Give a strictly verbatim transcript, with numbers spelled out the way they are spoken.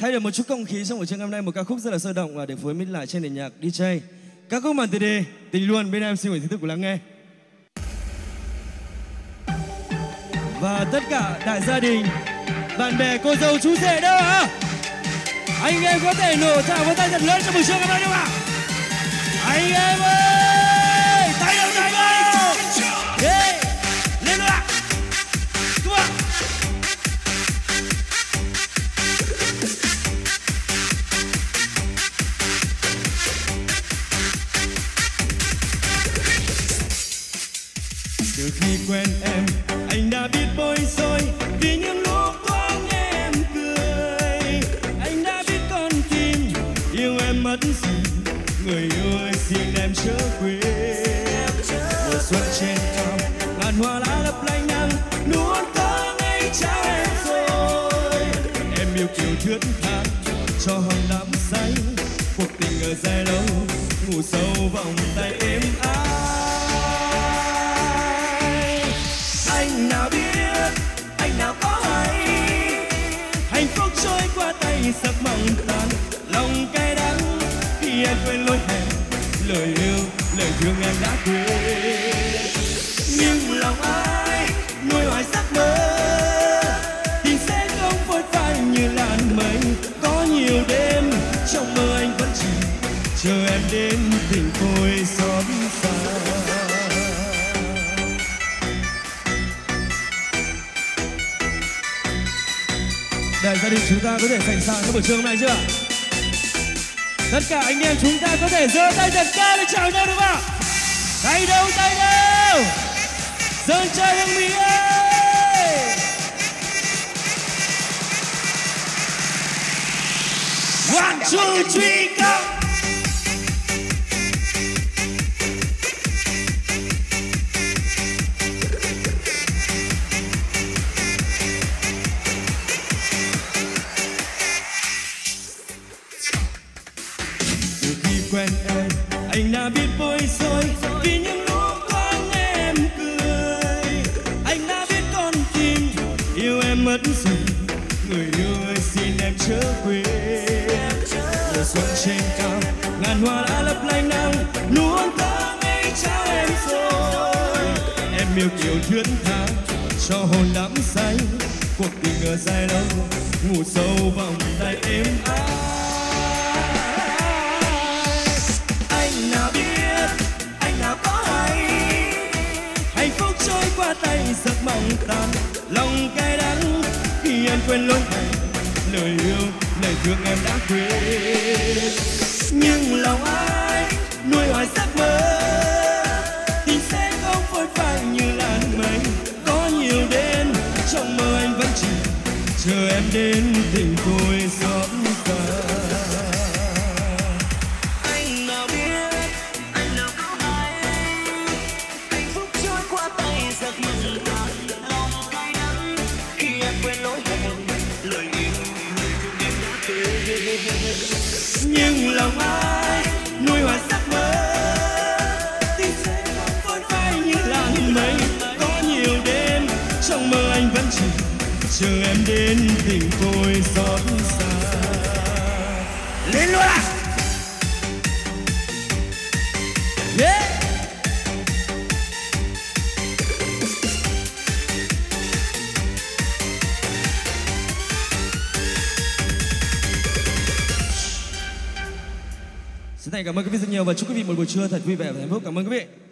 Thay đổi một chút không khí trong buổi trưa hôm nay, một ca khúc rất là sôi động và được phối mix lại trên nền nhạc đê gi. Ca khúc mang tựa đề Tình Luôn, bên em xin mời thưởng thức của lắng nghe. Và tất cả đại gia đình, bạn bè, cô dâu, chú rể đâu hả? Anh em có thể nổ trào với tay thật lớn trong buổi trưa hôm nay không ạ? Anh em ơi, tay đâu, tay đâu? Yeah. Lên luôn ạ. Come on. Từ khi quen em, anh đã biết bối rối vì những lúc có nghe em cười. Anh đã biết con tim yêu em mất gì, người yêu ơi xin em trở về. Mùa xuân trên cao, ngàn hoa lá lấp lánh nắng, nuốt có ngay trao em rồi. Em yêu kiều thướt tha cho hòn đắm say, cuộc tình ở dài lâu ngủ sâu vòng tay êm ái. Anh nào biết, anh nào có hay, hạnh phúc trôi qua tay giấc mộng tan, lòng cay đắng khi em quên lối hẹn, lời yêu, lời thương em đã quên. Nhưng lòng ai nuôi hoài giấc mơ, tình sẽ không phôi phai như làn mây. Có nhiều đêm trong mơ anh vẫn chỉ chờ em đến tình tôi xót xa. Đại gia đình chúng ta có thể sẵn sàng cho buổi trưa hôm nay chưa? Tất cả anh em chúng ta có thể giơ tay thật cao để chào nhau được không? Tay đâu, tay đâu? Sơn trai hương Mỹ ơi! One, two, three, go! Quen em, anh đã biết bối rối vì những lúc có nghe em cười. Anh đã biết con tim yêu em mất rồi, người yêu ơi xin em trở về. Mùa xuân trên cao, ngàn hoa đã lấp lánh nắng, nuốt có ngay trao em rồi. Em yêu kiều thướt tha cho hồn đắm say, cuộc tình ở dài lâu ngủ sâu vòng tay êm ái. Qua tay giấc mộng tan, lòng cay đắng khi em quên lối hẹn, lời yêu, lời thương em đã quên. Nhưng lòng ai nuôi hoài giấc mơ, tình sẽ không phôi phai như làn mây. Có nhiều đêm trong mơ anh vẫn chỉ chờ em đến tình tôi xót xa. Nhưng lòng ai nuôi hoài giấc mơ, tình sẽ không phôi phai như làn mây. Có nhiều đêm trong mơ anh vẫn chỉ chờ em đến tình tôi xót xa. Lên luôn ạ! Yeah! Xin thành cảm ơn quý vị rất nhiều và chúc quý vị một buổi trưa thật vui vẻ và hạnh phúc. Cảm ơn quý vị.